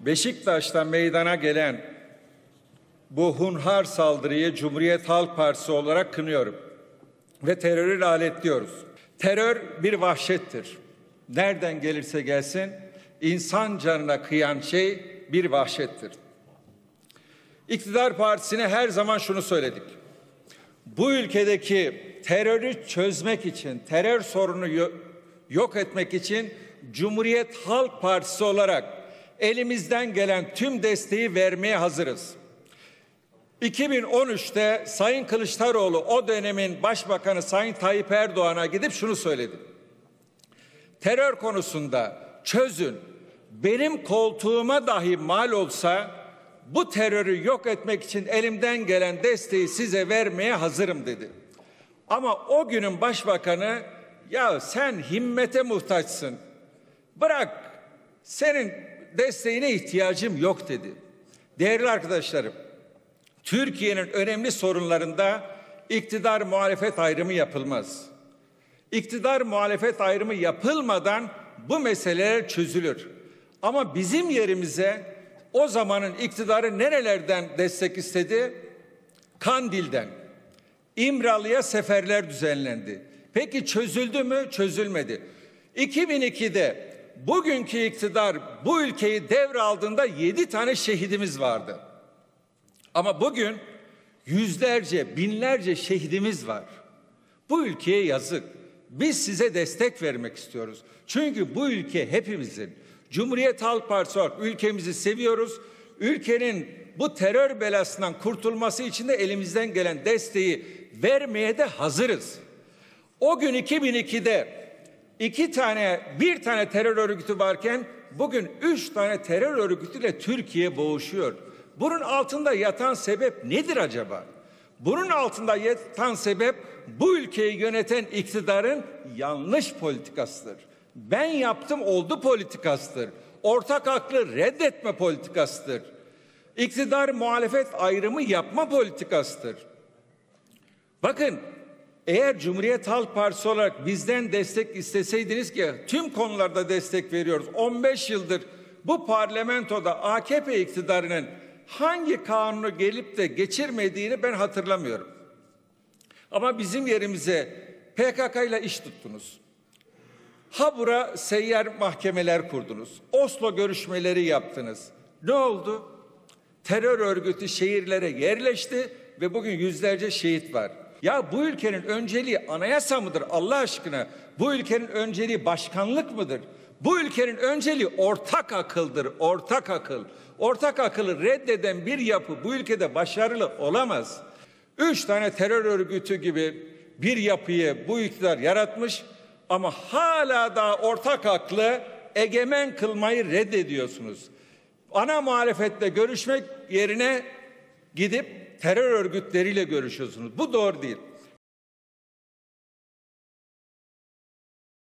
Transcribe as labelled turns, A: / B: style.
A: Beşiktaş'ta meydana gelen bu hunhar saldırıyı Cumhuriyet Halk Partisi olarak kınıyorum ve terörü lanetliyoruz. Terör bir vahşettir. Nereden gelirse gelsin insan canına kıyan şey bir vahşettir. İktidar Partisi'ne her zaman şunu söyledik. Bu ülkedeki terörü çözmek için, terör sorunu yok etmek için Cumhuriyet Halk Partisi olarak elimizden gelen tüm desteği vermeye hazırız. 2013'te Sayın Kılıçdaroğlu o dönemin Başbakanı Sayın Tayyip Erdoğan'a gidip şunu söyledi. Terör konusunda çözün, benim koltuğuma dahi mal olsa bu terörü yok etmek için elimden gelen desteği size vermeye hazırım dedi. Ama o günün Başbakanı ya sen himmete muhtaçsın, bırak senin desteğine ihtiyacım yok dedi. Değerli arkadaşlarım, Türkiye'nin önemli sorunlarında iktidar muhalefet ayrımı yapılmaz. İktidar muhalefet ayrımı yapılmadan bu meseleler çözülür. Ama bizim yerimize o zamanın iktidarı nerelerden destek istedi? Kandil'den. İmralı'ya seferler düzenlendi. Peki çözüldü mü? Çözülmedi. 2002'de bugünkü iktidar bu ülkeyi devraldığında 7 tane şehidimiz vardı. Ama bugün yüzlerce, binlerce şehidimiz var. Bu ülkeye yazık. Biz size destek vermek istiyoruz. Çünkü bu ülke hepimizin. Cumhuriyet Halk Partisi olarak ülkemizi seviyoruz. Ülkenin bu terör belasından kurtulması için de elimizden gelen desteği vermeye de hazırız. O gün 2002'de bir tane terör örgütü varken bugün 3 tane terör örgütüyle Türkiye boğuşuyor. Bunun altında yatan sebep nedir acaba? Bunun altında yatan sebep bu ülkeyi yöneten iktidarın yanlış politikasıdır. Ben yaptım oldu politikasıdır. Ortak aklı reddetme politikasıdır. İktidar muhalefet ayrımı yapma politikasıdır. Bakın, eğer Cumhuriyet Halk Partisi olarak bizden destek isteseydiniz ki tüm konularda destek veriyoruz. 15 yıldır bu parlamentoda AKP iktidarının hangi kanunu gelip de geçirmediğini ben hatırlamıyorum. Ama bizim yerimize PKK ile iş tuttunuz. Habura seyyar mahkemeler kurdunuz. Oslo görüşmeleri yaptınız. Ne oldu? Terör örgütü şehirlere yerleşti ve bugün yüzlerce şehit var. Ya bu ülkenin önceliği anayasa mıdır Allah aşkına? Bu ülkenin önceliği başkanlık mıdır? Bu ülkenin önceliği ortak akıldır, ortak akıl. Ortak akıllı reddeden bir yapı bu ülkede başarılı olamaz. 3 tane terör örgütü gibi bir yapıyı bu iktidar yaratmış ama hala da ortak aklı egemen kılmayı reddediyorsunuz. Ana muhalefetle görüşmek yerine gidip terör örgütleriyle görüşüyorsunuz. Bu doğru değil.